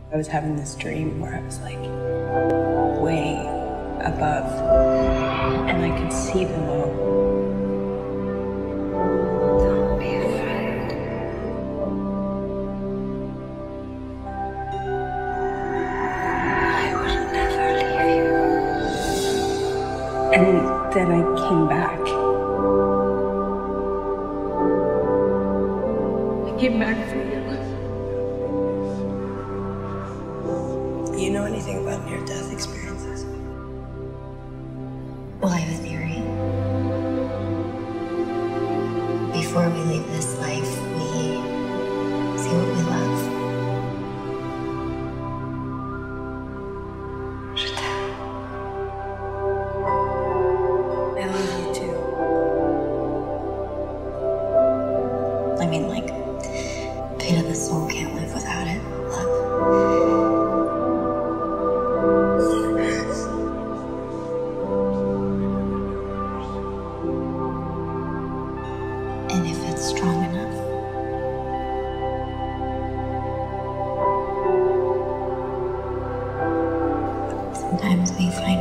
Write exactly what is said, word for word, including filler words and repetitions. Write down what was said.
I was having this dream where I was like way above and I could see below. Don't be afraid. I would never leave you. And then I came back. I came back for you. Do you know anything about near-death experiences? Well, I have a theory. Before we leave this life, we see what we love. Je t'aime. I love you too. I mean, like, pain of the soul can't live without it. Love. And if it's strong enough, sometimes we find